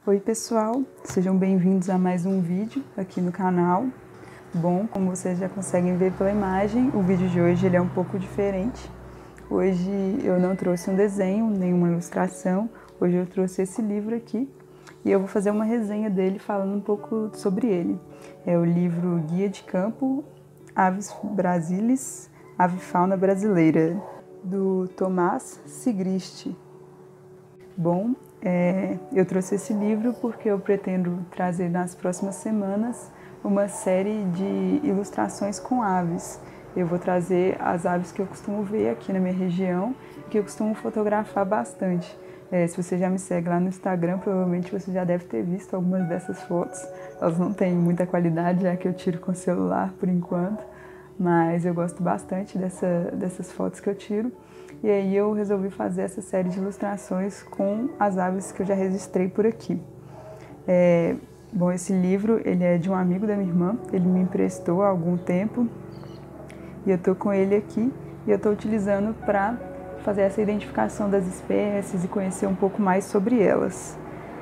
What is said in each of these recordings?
Oi pessoal, sejam bem-vindos a mais um vídeo aqui no canal. Bom, como vocês já conseguem ver pela imagem, o vídeo de hoje ele é um pouco diferente. Hoje eu não trouxe um desenho, nenhuma ilustração, hoje eu trouxe esse livro aqui e eu vou fazer uma resenha dele falando um pouco sobre ele. É o livro Guia de Campo, Aves Brasilis, Avifauna Brasileira, do Tomás Sigrist. Bom, eu trouxe esse livro porque eu pretendo trazer nas próximas semanas uma série de ilustrações com aves. Eu vou trazer as aves que eu costumo ver aqui na minha região e que eu costumo fotografar bastante. Se você já me segue lá no Instagram, provavelmente você já deve ter visto algumas dessas fotos. Elas não têm muita qualidade, já que eu tiro com o celular por enquanto, mas eu gosto bastante dessas fotos que eu tiro. E aí eu resolvi fazer essa série de ilustrações com as aves que eu já registrei por aqui. Bom, esse livro ele é de um amigo da minha irmã, ele me emprestou há algum tempo e eu tô com ele aqui e eu tô utilizando para fazer essa identificação das espécies e conhecer um pouco mais sobre elas.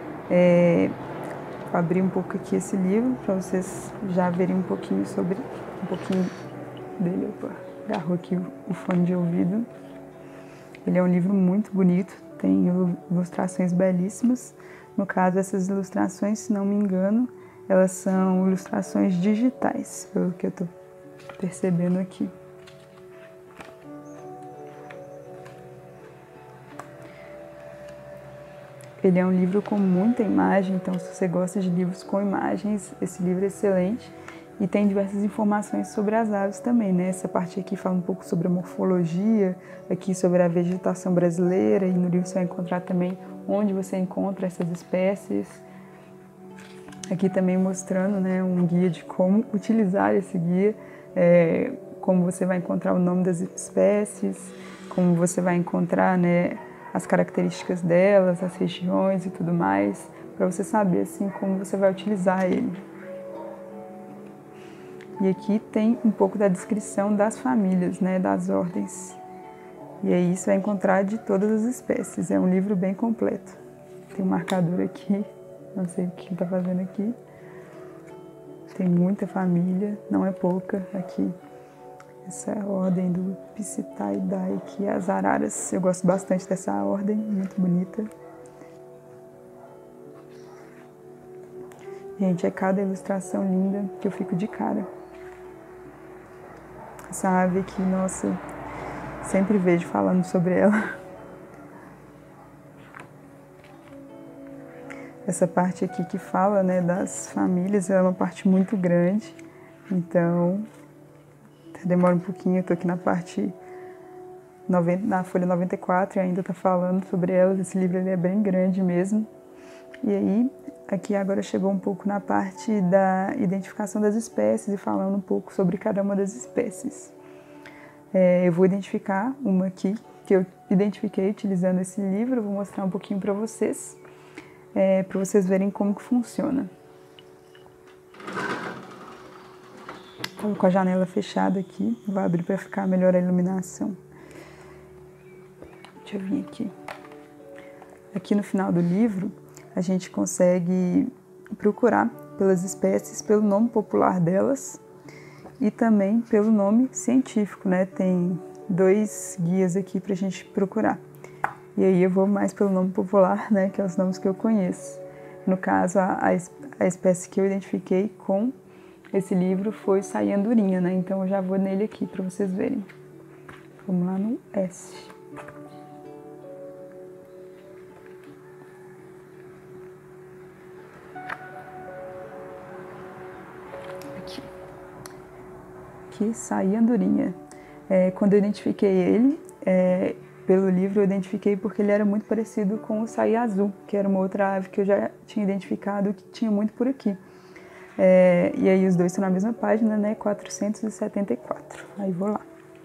Vou abrir um pouco aqui esse livro para vocês já verem um pouquinho dele. Opa, agarrou aqui o fone de ouvido. Ele é um livro muito bonito, tem ilustrações belíssimas. No caso, essas ilustrações, se não me engano, elas são ilustrações digitais, pelo que eu estou percebendo aqui. Ele é um livro com muita imagem, então se você gosta de livros com imagens, esse livro é excelente. E tem diversas informações sobre as aves também, né? Essa parte aqui fala um pouco sobre a morfologia, aqui sobre a vegetação brasileira, e no livro você vai encontrar também onde você encontra essas espécies. Aqui também mostrando, né, um guia de como utilizar esse guia, como você vai encontrar o nome das espécies, como você vai encontrar, né, as características delas, as regiões e tudo mais, para você saber assim como você vai utilizar ele. E aqui tem um pouco da descrição das famílias, né, das ordens. E aí você vai encontrar de todas as espécies. É um livro bem completo. Tem um marcador aqui, não sei o que está fazendo aqui. Tem muita família, não é pouca aqui. Essa é a ordem do Psitaidae, que é as araras. Eu gosto bastante dessa ordem, muito bonita. Gente, é cada ilustração linda que eu fico de cara. Essa ave aqui, nossa, sempre vejo falando sobre ela. Essa parte aqui que fala, né, das famílias, é uma parte muito grande, então demora um pouquinho. Eu tô aqui na parte 90, na folha 94 e ainda tá falando sobre elas. Esse livro ele é bem grande mesmo. E aí, aqui agora chegou um pouco na parte da identificação das espécies e falando um pouco sobre cada uma das espécies. Eu vou identificar uma aqui que eu identifiquei utilizando esse livro, eu vou mostrar um pouquinho para vocês verem como que funciona. Estou com a janela fechada aqui, vou abrir para ficar melhor a iluminação. Deixa eu vir aqui. Aqui no final do livro, a gente consegue procurar pelas espécies, pelo nome popular delas e também pelo nome científico, né? Tem 2 guias aqui para a gente procurar. E aí eu vou mais pelo nome popular, né? Que é os nomes que eu conheço. No caso, a espécie que eu identifiquei com esse livro foi Saí-Andorinha, né? Então eu já vou nele aqui para vocês verem. Vamos lá no S. Aqui, Saí-Andorinha. Quando eu identifiquei ele, pelo livro eu identifiquei porque ele era muito parecido com o Saí-Azul, que era uma outra ave que eu já tinha identificado, que tinha muito por aqui. E aí os dois estão na mesma página, né? 474. Aí vou lá.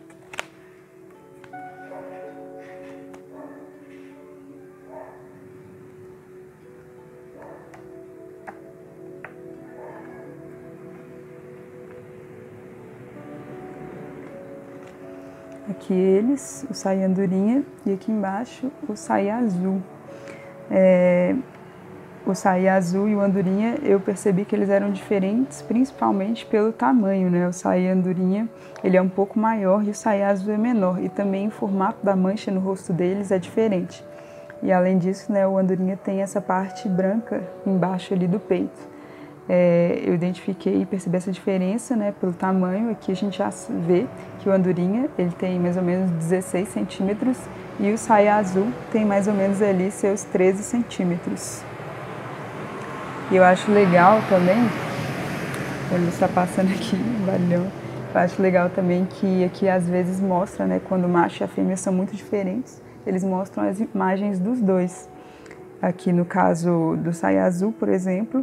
Aqui eles, o Saí-Andorinha, e aqui embaixo o Saí-Azul. o saí azul e o andorinha, eu percebi que eles eram diferentes, principalmente pelo tamanho, né? O saí andorinha, ele é um pouco maior e o saí azul é menor. E também o formato da mancha no rosto deles é diferente. E além disso, né, o andorinha tem essa parte branca embaixo ali do peito. Eu identifiquei e percebi essa diferença, né, pelo tamanho. Aqui a gente já vê que o andorinha, ele tem mais ou menos 16 centímetros e o saí azul tem mais ou menos ali seus 13 centímetros. E eu acho legal também, ele está passando aqui, valeu. Eu acho legal também que aqui às vezes mostra, né, quando o macho e a fêmea são muito diferentes, eles mostram as imagens dos dois. Aqui no caso do saí azul, por exemplo,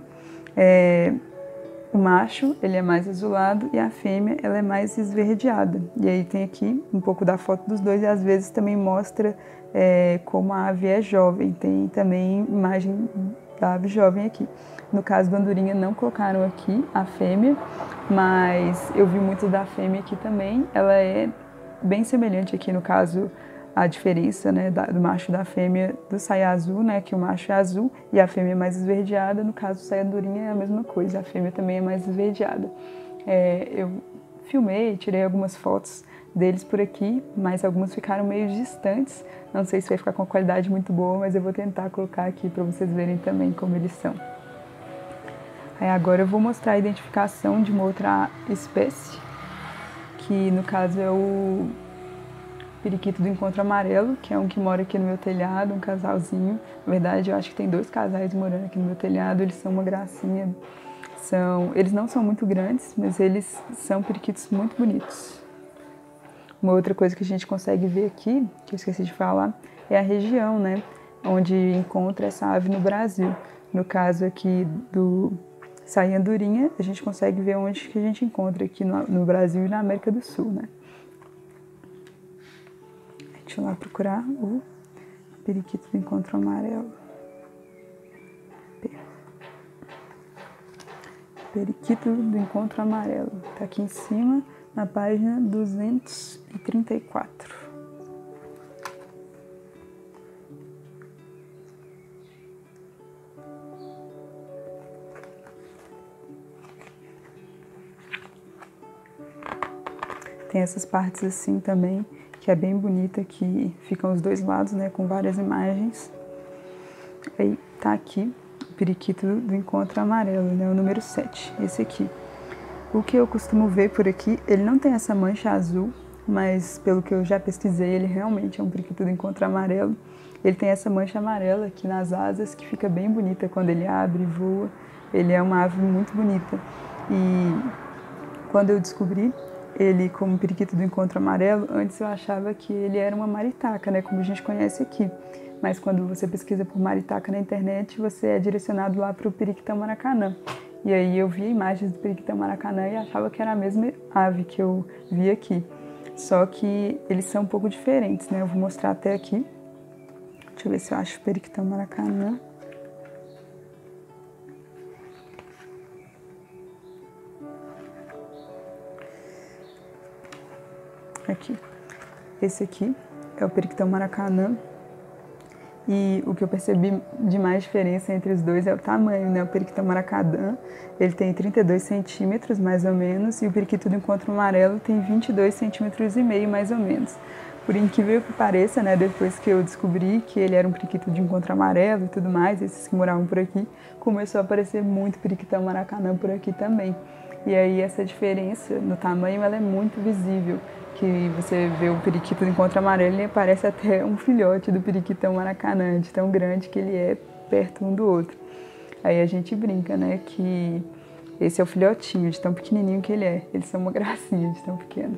o macho ele é mais azulado e a fêmea ela é mais esverdeada. E aí tem aqui um pouco da foto dos dois e às vezes também mostra como a ave é jovem. Tem também imagem da ave jovem aqui. No caso do andorinha não colocaram aqui a fêmea, mas eu vi muito da fêmea aqui também. Ela é bem semelhante aqui no caso a diferença, né, do macho e da fêmea do saí azul, né, que o macho é azul e a fêmea é mais esverdeada. No caso do saí andorinha é a mesma coisa, a fêmea também é mais esverdeada. Eu filmei, tirei algumas fotos deles por aqui, mas algumas ficaram meio distantes. Não sei se vai ficar com uma qualidade muito boa, mas eu vou tentar colocar aqui para vocês verem também como eles são. Aí agora eu vou mostrar a identificação de uma outra espécie, que no caso é o periquito do encontro amarelo, que é um que mora aqui no meu telhado, um casalzinho. Na verdade, eu acho que tem 2 casais morando aqui no meu telhado, eles são uma gracinha. Eles não são muito grandes, mas eles são periquitos muito bonitos. Uma outra coisa que a gente consegue ver aqui, que eu esqueci de falar, é a região, né, onde encontra essa ave no Brasil. No caso aqui do saí andorinha, a gente consegue ver onde que a gente encontra aqui no Brasil e na América do Sul, né. Deixa eu lá procurar o periquito do encontro amarelo. Periquito do encontro amarelo. Tá aqui em cima, na página 234. Tem essas partes assim também, que é bem bonita, que ficam os dois lados, né, com várias imagens. Aí tá aqui o periquito do encontro amarelo, né, o número 7, esse aqui. O que eu costumo ver por aqui, ele não tem essa mancha azul, mas pelo que eu já pesquisei, ele realmente é um periquito do encontro amarelo. Ele tem essa mancha amarela aqui nas asas, que fica bem bonita quando ele abre e voa. Ele é uma ave muito bonita. E quando eu descobri ele como periquito do encontro amarelo, antes eu achava que ele era uma maritaca, né, como a gente conhece aqui. Mas quando você pesquisa por maritaca na internet, você é direcionado lá para o periquitão maracanã. E aí eu vi imagens do periquitão maracanã e achava que era a mesma ave que eu vi aqui. Só que eles são um pouco diferentes, né? Eu vou mostrar até aqui. Deixa eu ver se eu acho o periquitão maracanã. Aqui. Esse aqui é o periquitão maracanã. E o que eu percebi de mais diferença entre os dois é o tamanho, né? O periquitão maracanã, ele tem 32 centímetros, mais ou menos, e o periquito do encontro amarelo tem 22 centímetros e meio, mais ou menos. Por incrível que pareça, né? Depois que eu descobri que ele era um periquito de encontro amarelo e tudo mais, esses que moravam por aqui, começou a aparecer muito periquitão maracanã por aqui também. E aí essa diferença no tamanho, ela é muito visível. Que você vê o periquito do encontro amarelo e parece até um filhote do periquitão maracanã, de tão grande que ele é perto um do outro. Aí a gente brinca, né, que esse é o filhotinho, de tão pequenininho que ele é. Eles são uma gracinha de tão pequenos.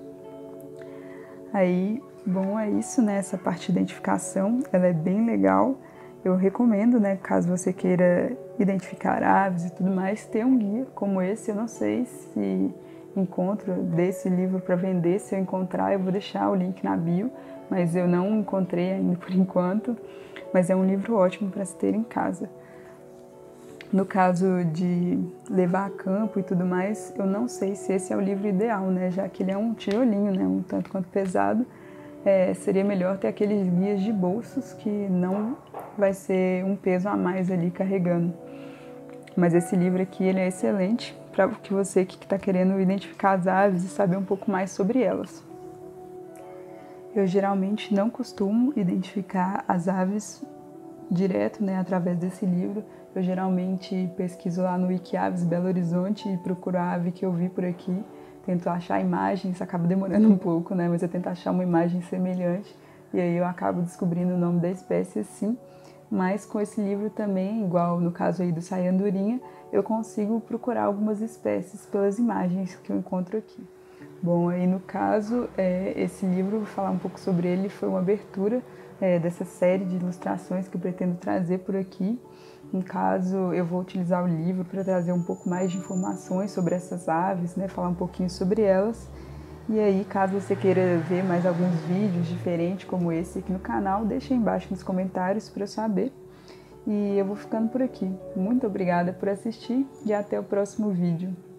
Aí, bom, é isso, né, essa parte de identificação, ela é bem legal. Eu recomendo, né, caso você queira identificar aves e tudo mais, ter um guia como esse. Eu não sei se encontro desse livro para vender. Se eu encontrar, eu vou deixar o link na bio, mas eu não encontrei ainda por enquanto. Mas é um livro ótimo para se ter em casa. No caso de levar a campo e tudo mais, eu não sei se esse é o livro ideal, né? Já que ele é um tijolinho, né? Um tanto quanto pesado. Seria melhor ter aqueles guias de bolsos que não vai ser um peso a mais ali carregando. Mas esse livro aqui, ele é excelente para que você que está querendo identificar as aves e saber um pouco mais sobre elas. Eu geralmente não costumo identificar as aves direto, né, através desse livro. Eu geralmente pesquiso lá no Wikiaves Belo Horizonte e procuro a ave que eu vi por aqui. Tento achar imagens, acaba demorando um pouco, né, mas eu tento achar uma imagem semelhante e aí eu acabo descobrindo o nome da espécie assim. Mas com esse livro também, igual no caso aí do Saí-Andorinha, eu consigo procurar algumas espécies pelas imagens que eu encontro aqui. Bom, aí no caso, esse livro, vou falar um pouco sobre ele, foi uma abertura dessa série de ilustrações que eu pretendo trazer por aqui. No caso, eu vou utilizar o livro para trazer um pouco mais de informações sobre essas aves, né, falar um pouquinho sobre elas. E aí, caso você queira ver mais alguns vídeos diferentes como esse aqui no canal, deixa aí embaixo nos comentários para eu saber. E eu vou ficando por aqui. Muito obrigada por assistir e até o próximo vídeo.